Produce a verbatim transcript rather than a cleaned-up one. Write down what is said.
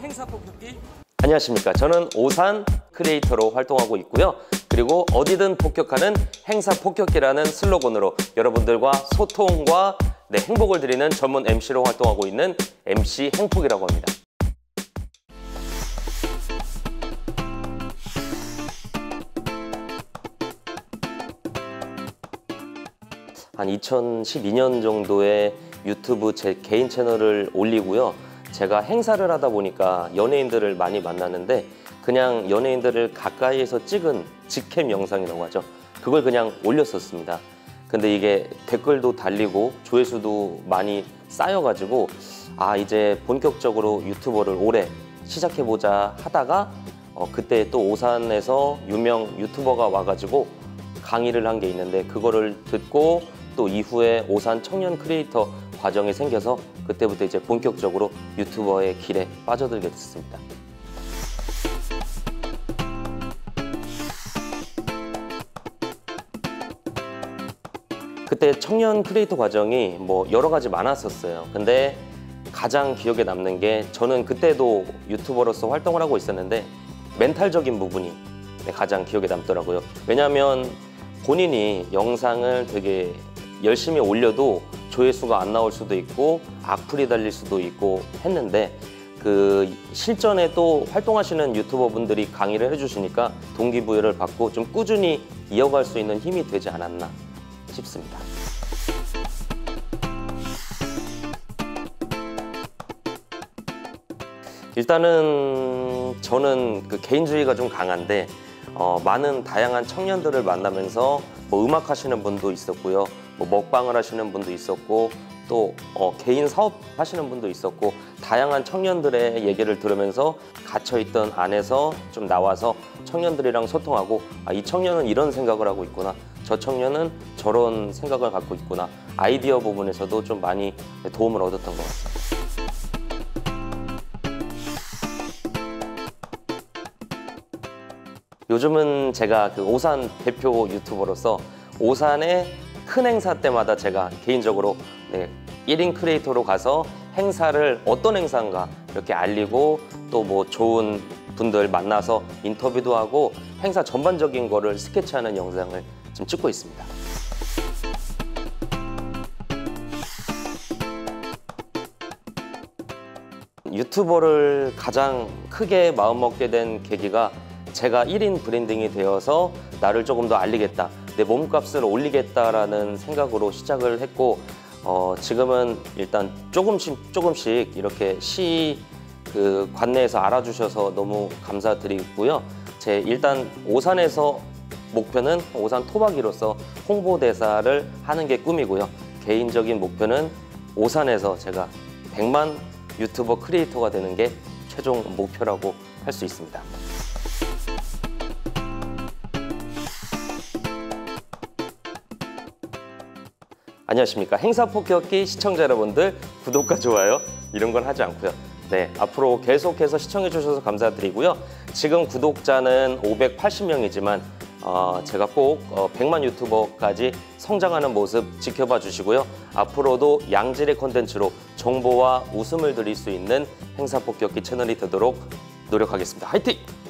행사 폭격기. 안녕하십니까. 저는 오산 크리에이터로 활동하고 있고요. 그리고 어디든 폭격하는 행사 폭격기라는 슬로건으로 여러분들과 소통과 네, 행복을 드리는 전문 엠시로 활동하고 있는 엠씨 행폭이라고 합니다. 한 이천십이 년 정도에 유튜브 제 개인 채널을 올리고요. 제가 행사를 하다 보니까 연예인들을 많이 만나는데 그냥 연예인들을 가까이에서 찍은 직캠 영상이라고 하죠. 그걸 그냥 올렸었습니다. 근데 이게 댓글도 달리고 조회수도 많이 쌓여가지고 아 이제 본격적으로 유튜버를 올해 시작해보자 하다가 어, 그때 또 오산에서 유명 유튜버가 와가지고 강의를 한 게 있는데 그거를 듣고 또 이후에 오산 청년 크리에이터 과정이 생겨서 그때부터 이제 본격적으로 유튜버의 길에 빠져들게 됐습니다. 그때 청년 크리에이터 과정이 뭐 여러 가지 많았었어요. 근데 가장 기억에 남는 게 저는 그때도 유튜버로서 활동을 하고 있었는데 멘탈적인 부분이 가장 기억에 남더라고요. 왜냐하면 본인이 영상을 되게 열심히 올려도 조회수가 안 나올 수도 있고 악플이 달릴 수도 있고 했는데 그 실전에 또 활동하시는 유튜버 분들이 강의를 해주시니까 동기부여를 받고 좀 꾸준히 이어갈 수 있는 힘이 되지 않았나 싶습니다. 일단은 저는 그 개인주의가 좀 강한데 어, 많은 다양한 청년들을 만나면서 뭐 음악 하시는 분도 있었고요. 뭐 먹방을 하시는 분도 있었고 또 어, 개인 사업 하시는 분도 있었고 다양한 청년들의 얘기를 들으면서 갇혀있던 안에서 좀 나와서 청년들이랑 소통하고 아, 이 청년은 이런 생각을 하고 있구나. 저 청년은 저런 생각을 갖고 있구나. 아이디어 부분에서도 좀 많이 도움을 얻었던 것 같습니다. 요즘은 제가 그 오산 대표 유튜버로서 오산의 큰 행사 때마다 제가 개인적으로 네, 일 인 크리에이터로 가서 행사를 어떤 행사인가 이렇게 알리고 또 뭐 좋은 분들 만나서 인터뷰도 하고 행사 전반적인 거를 스케치하는 영상을 지금 찍고 있습니다. 유튜버를 가장 크게 마음먹게 된 계기가 제가 일 인 브랜딩이 되어서 나를 조금 더 알리겠다. 내 몸값을 올리겠다라는 생각으로 시작을 했고 어, 지금은 일단 조금씩 조금씩 이렇게 시 그 관내에서 알아주셔서 너무 감사드리고요. 제 일단 오산에서 목표는 오산 토박이로서 홍보대사를 하는 게 꿈이고요. 개인적인 목표는 오산에서 제가 백만 유튜버 크리에이터가 되는 게 최종 목표라고 할 수 있습니다. 안녕하십니까. 행사 폭격기 시청자 여러분들 구독과 좋아요 이런 건 하지 않고요. 네, 앞으로 계속해서 시청해 주셔서 감사드리고요. 지금 구독자는 오백팔십 명이지만 어, 제가 꼭 어, 백만 유튜버까지 성장하는 모습 지켜봐 주시고요. 앞으로도 양질의 콘텐츠로 정보와 웃음을 드릴 수 있는 행사 폭격기 채널이 되도록 노력하겠습니다. 화이팅!